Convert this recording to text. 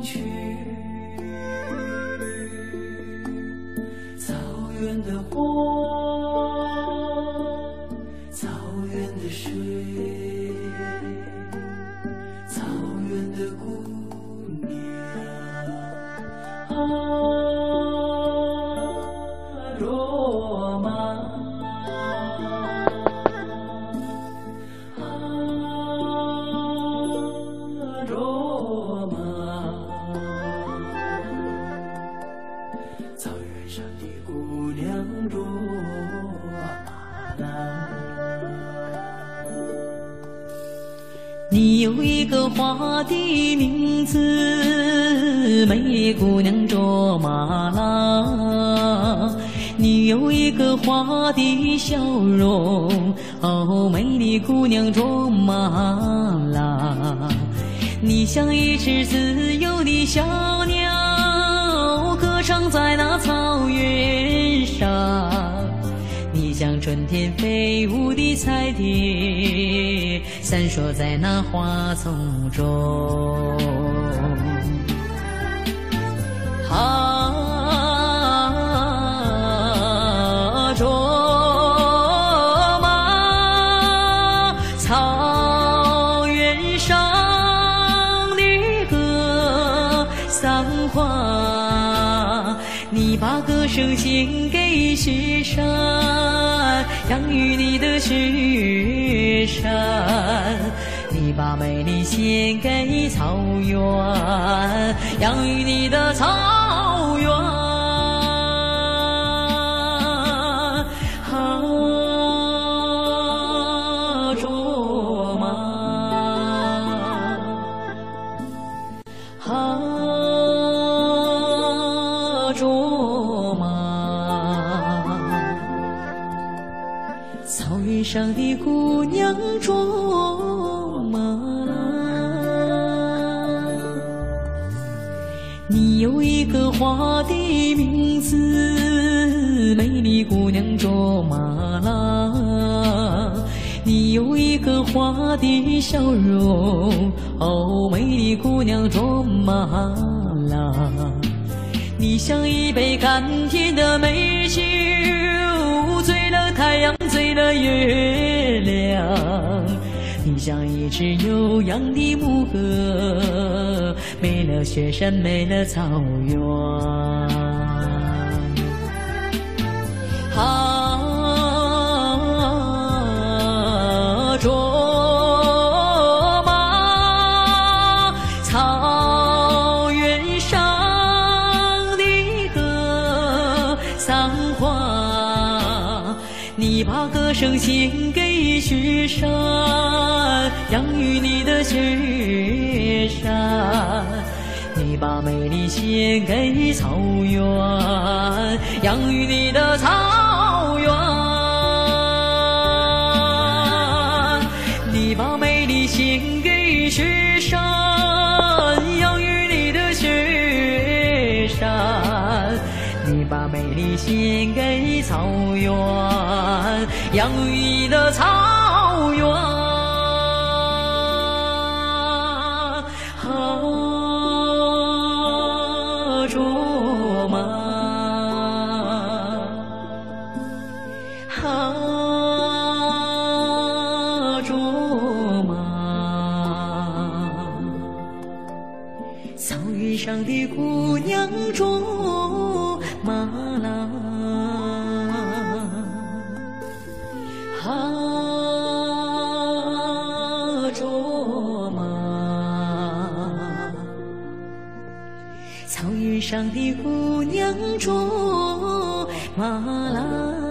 去，草原的花，草原的水，草原的姑娘啊，罗马。草原上的姑娘罗马兰， 你有一个花的名字，美丽姑娘卓玛拉。你有一个花的笑容，哦，美丽姑娘卓玛拉。你像一只自由的小鸟，歌唱在那草原上。你像春天飞舞的彩蝶，闪烁在那花丛中。卓玛，草原上的格桑花，你把歌声献给雪山，养育你的雪山。你把美丽献给草原，养育你的草原。卓玛，卓玛，草原上的姑娘卓玛拉。你有一个花的名字，美丽姑娘卓玛拉。你有一个花的笑容，哦，美丽姑娘卓玛拉。你像一杯甘甜的美酒，醉了太阳，醉了月亮。你像一只悠扬的牧歌，美了雪山，美了草原。卓玛，草原上的格桑花，你把歌声献给雪山，养育你的雪山。你把美丽献给草原，养育你的草原。你把美丽献给雪山，养育你的雪山。你把美丽献给草原，养育你的草原。卓玛，卓玛，草原上的姑娘卓玛拉。卓玛，草原上的姑娘卓玛拉。